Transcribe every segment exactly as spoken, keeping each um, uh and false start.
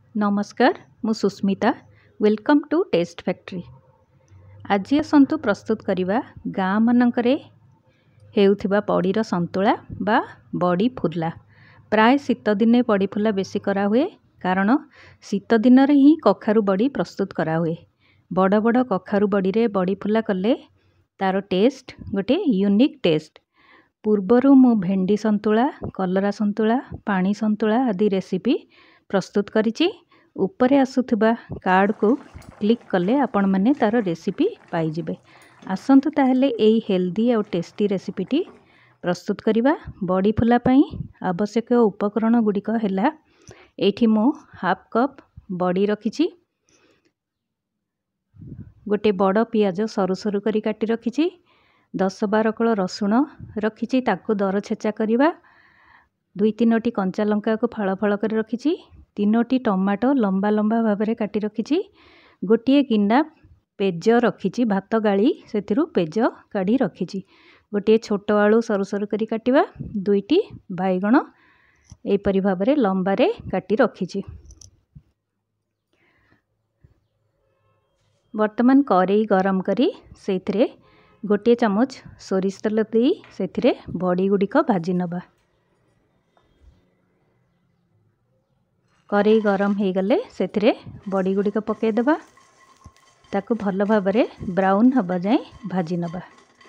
नमस्कार मु Susmita welcome to test factory. आज आसतु प्रस्तुत करवा गाँ मानकरे हेउथिबा बड़ीर संतुला बा बड़ी फुला। प्राय शीत दिने बड़ी फुला बेसी करा हुए कारण शीत दिन रे ही कखारु बड़ी प्रस्तुत करा हुए। बड़ बड़ कखारु बड़ी रे बड़ी फुला कले तार टेस्ट गोटे यूनिक टेस्ट। पूर्वरु मु भेंडी संतुला, कलरा संतुला, पानी संतुला आदि रेसिपी प्रस्तुत करिछि। उपरे आसुथिबा कार्ड को क्लिक कले आपण माने तार रेसिपी पाई जिबे। आसंतु ताहले एई हेल्दी और टेस्टी रेसिपीटी प्रस्तुत करिबा। बड़ी फुला पई आवश्यक उपकरण गुड़िक हैला एठी मु हाफ कप बड़ी रखिछि, गोटे बड़ पियाज सरु सरु करी काटी रखिछि, दस बार कळ रसुण रखिछि ताकू दर छेचा करिबा, दुई तीनोटी कंचा लंका को फाळ फाळ कर रखिछि, तीनोटी टमाटो लंबा लंबा भाव में काटी रखिछि, गोटे गिंडा पेज रखिछि भात गाड़ी सेथिरु पेज काढ़ी रखिछि, गोटे छोट आलू सरु सरु करी काटिबा, दुईटी बाइगण एपरि भाव में लंबा रे काटी रखिछि। वर्तमान करेई गरम करी सेथिरे गोटे चमच सोरिष तेल देई सेथिरे बड़ी गुड़िक भाजी नबा। करेई गरम हो गले सेथिरे बड़ी गुड़िक पकई देबा, ताकू भल भाव में ब्राउन हवा जाए भाजी नबा।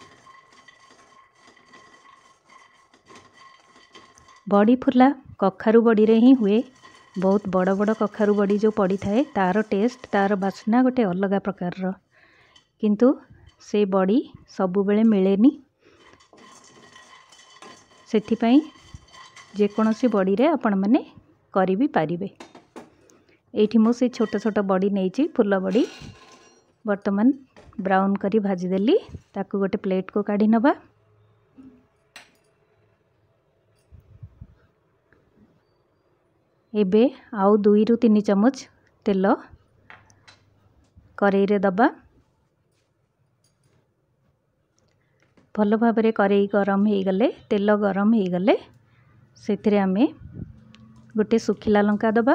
बड़ी फुला कखारु बड़ी रे ही हुए। बहुत बड़ बड़ कखारु बड़ी जो पड़ी थाए तार टेस्ट तार बास्ना गोटे अलग प्रकार रो, किंतु से बड़ी सबु बेले मिलेनी। सेथिपाई जेकोसी बड़ी रे आपण माने करी भी पारिबे। एठी मु से छोट छोट बड़ी नेइची फुल बड़ी वर्तमान ब्राउन करी भाजी देली, ताकू गोटे प्लेट को काढ़ी नबा। एबे आउ दुई रु तीन चमच तेल करेई रे दबा। भल भाव में करेई गरम हो गले तेल गरम हो गले सेथिरे आमे गोटे सुखिला लंका दबा,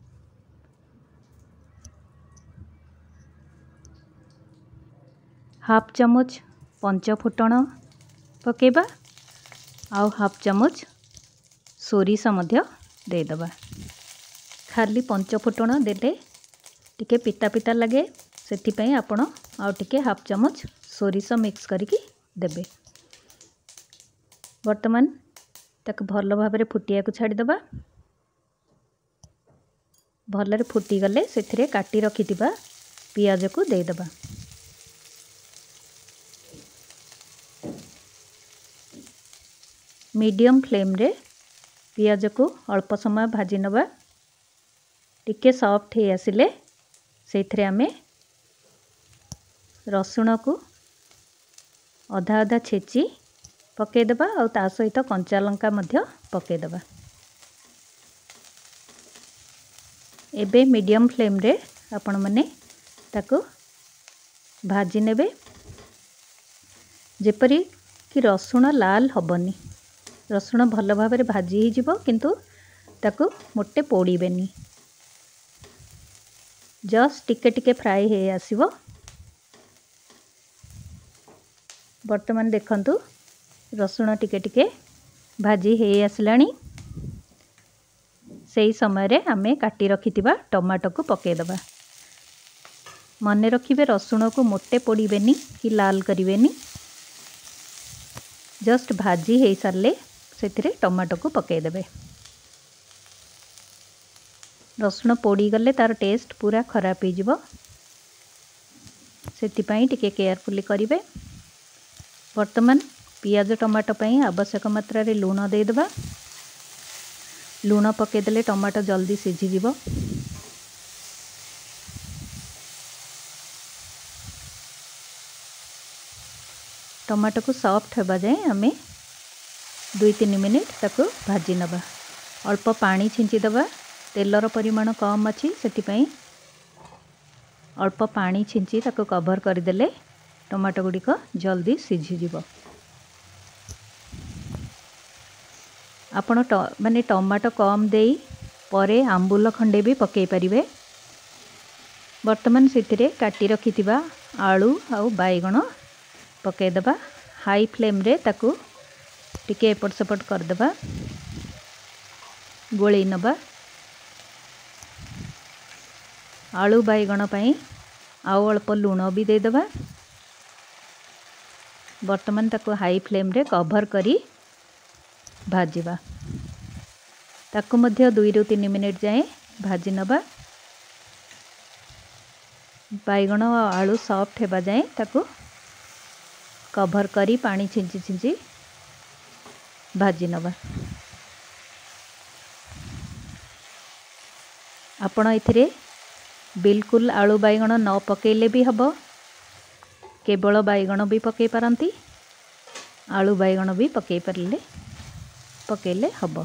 हाफ चमच पंच फुटण पकेबा, आउ हाफ चमच सोरिष मध्य दे दबा। खाली पंच फुटण देले टिके पिता पिता लगे, सेथिपई आपण आउ टिके हाफ चमच सोरिष मिक्स करिकी देबे। वर्तमान ताक भल भाव में फुटिया को छाड़ी दबा। भलरे फुटी गले सेथिरे काटी रखिथिबा पियाज को दे दबा। मीडियम फ्लेम रे पियाज को अल्प समय भाजी नबा। टिके सॉफ्ट हे आसिले सेथिरे आमे रसुण को अधा अधा छेची पके दबा और ता सहित कंचा लंका मध्य पके दबा। एबे मीडियम फ्लेम रे आपण माने ताको भाजी नेबे, जेपरी कि रसुण लाल हबनी। रसुण भल भाव में भाजी ही जिवो, किंतु ताको मोटे पोड़ीबेनी, जस्ट टिके टिके फ्राई हे आसीबो। वर्तमान देखंतु रसुण टिके टिके भाजी हे आसलानी। सेही समय रे आमे काटी रखिथिबा टमाटो को पके दबा। मने रखिबे रसुण को मोटे पोड़ीबेनी कि लाल करिवेनी, जस्ट भाजी हे सारले सेथिरे टमाटो को पके देबे। रसुण पोड़ी गले तार टेस्ट पूरा खराब हो जिवो, सेथिपाई टिके केयरफुली करिवे। वर्तमान पियाज टमाटो पई आवश्यक मात्रा रे लूण दे देबा। लूण पके देले टमाटो जल्दी सिझी जिवो। टमाटो को सॉफ्ट होबा जाए आमे दुई तीन मिनिट ताको भाजी नबा। अल्प पानी छिंची दबा, तेलर परिमाण कम अच्छी सेथिपाई अल्प पानी छिंची ताको कवर कर देले टमाटो गुड़िक जल्दी सिझी जिवो। आपण माने टमाटो कम देई परे आंबुल खंडे भी पकई पारिबे। वर्तमान से काटी रखिथिबा आलू आउ बैगण पकईदबा। हाई फ्लेम रे ताकू टिके एपट सेपट करदबा, गोलई नबा। आलू बैगण पई आउ अल्प लुण भी देदबा। वर्तमान ताकू हाई फ्लेम रे कवर करी भाजिबा। ताकू मध्य दुई रु तीन मिनिट जाए भाजी नबा। बैगण और आलू सॉफ्ट हेबा जाए ताकू कवर करी पानी छिंची छिंची भाजी नबा। आपण एथिरे बिल्कुल आलू बैगण न पकेले भी हबो, केवल बैगण भी पकई पारंती, आलू बैगण भी पकई पारिले पकेले हबो।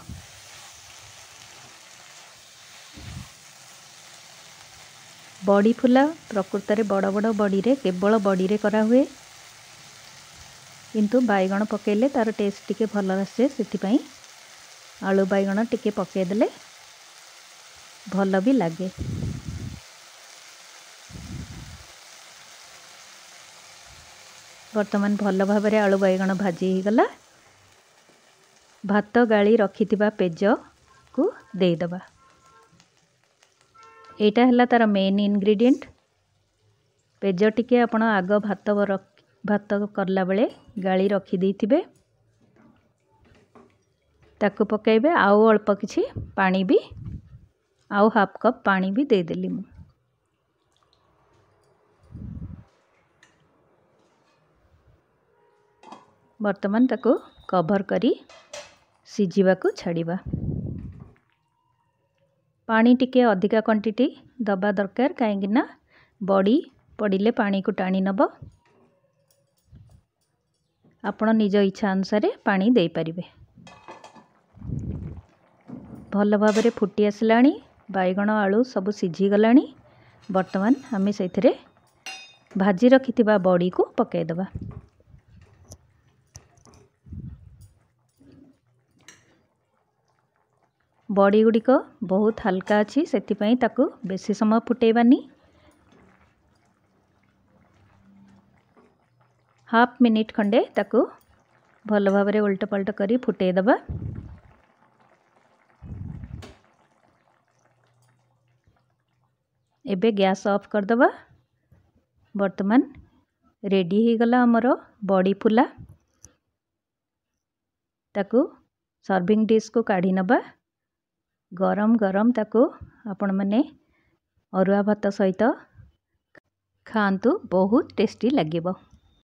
बड़ी फुला प्रकृत रे बड़ बड़ बड़ी रे केवल बड़ी रे करा हुए, किंतु बैगण पकेले तार टेस्ट टिके भल आसे। सेथिपई आलू बैगण टिके पकई देले भल भी लागे। वर्तमान भल भाव में आलू बैगण भाजी हो गला। भात गाली रखिथिबा पेज को देदबा। एटा हला तार मेन इंग्रेडिएंट। पेज टिके आपण आग भात भात करला बेले गाली रखी देथिबे, ताकू पकेबे। आउ अल्प किछि पानी भी आउ हाफ कप पानी भी दे देली मु। वर्तमान ताकू कवर करी सिझिबा को छाड़िबा। पानी टिके अधिका क्वांटिटी दबा दरकार, कहीं ना बड़ी पड़िले पानी को टाणी नब। आपण निज इच्छा अनुसार पानी दे पारिबे। भल भाव में फुटी आसलाणी, बैगण आलू सब सिझी गलाणी। वर्तमान आम से भाजी रखिथिबा बड़ी को पकेदबा। बड़ी गुड़िक बहुत हल्का अच्छी, से ताकू बेसी समय फुटेबानी। हाफ मिनिट खंडे ताकू भल भाव में उल्ट पल्ट करी फुटेदबा। एबे गैस ऑफ करदबा। वर्तमान रेडी हो गला हमर बड़ी फुला। ताकू सर्विंग डिश को काढ़ी नबा। गरम गरम ताकू आपण माने अरुआ भात सहित खांतु, बहुत टेस्टी लगिबो।